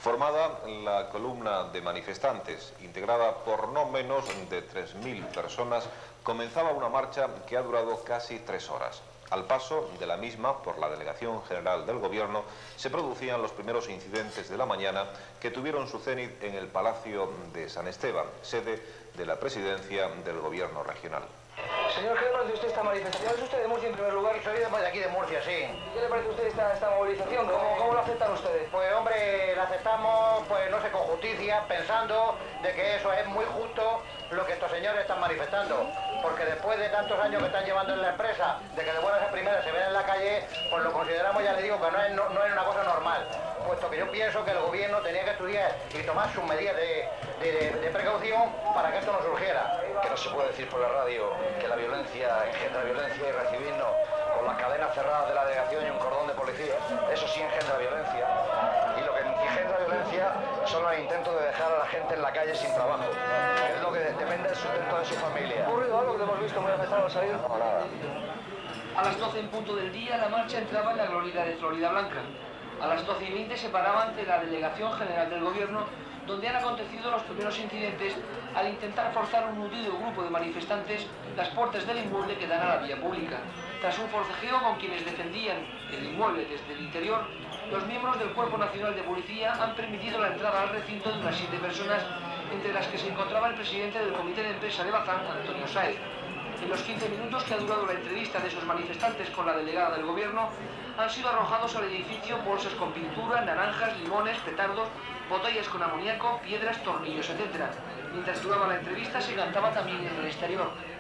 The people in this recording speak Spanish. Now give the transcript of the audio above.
Formada la columna de manifestantes, integrada por no menos de 3.000 personas, comenzaba una marcha que ha durado casi 3 horas. Al paso de la misma, por la Delegación General del Gobierno, se producían los primeros incidentes de la mañana que tuvieron su cenit en el Palacio de San Esteban, sede de la Presidencia del Gobierno regional. Señor, ¿qué le parece a usted esta manifestación? ¿Es usted de Murcia en primer lugar? Soy de aquí de Murcia, sí. ¿Qué le parece a usted esta movilización? ¿Cómo lo aceptan ustedes? Pues hombre, la aceptamos, pues no sé, con justicia, pensando de que eso es muy justo lo que estos señores están manifestando. Porque después de tantos años que están llevando en la empresa, de que de buenas a primeras se ven en la calle, pues lo consideramos, ya le digo, que no es una cosa normal. Puesto que yo pienso que el gobierno tenía que estudiar y tomar sus medidas de precaución para que esto no surgiera. Que no se puede decir por la radio que la violencia engendra violencia y recibirnos con las cadenas cerradas de la delegación y un cordón de policía. Eso sí engendra violencia. Y lo que engendra violencia son los intentos de dejar a la gente en la calle sin trabajo, que es lo que depende del sustento de su familia. ¿Ha ocurrido algo que hemos visto muy afectado al salir? No, nada. A las 12 en punto del día, la marcha entraba en la glorieta de Florida Blanca. A las 12:20 se paraba ante la Delegación General del Gobierno, donde han acontecido los primeros incidentes al intentar forzar un nutrido grupo de manifestantes las puertas del inmueble que dan a la vía pública. Tras un forcejeo con quienes defendían el inmueble desde el interior, los miembros del Cuerpo Nacional de Policía han permitido la entrada al recinto de unas 7 personas, entre las que se encontraba el presidente del Comité de Empresa de Bazán, Antonio Sáez. En los 15 minutos que ha durado la entrevista de esos manifestantes con la delegada del Gobierno, han sido arrojados al edificio bolsas con pintura, naranjas, limones, petardos, botellas con amoníaco, piedras, tornillos, etc. Mientras duraba la entrevista se cantaba también en el exterior.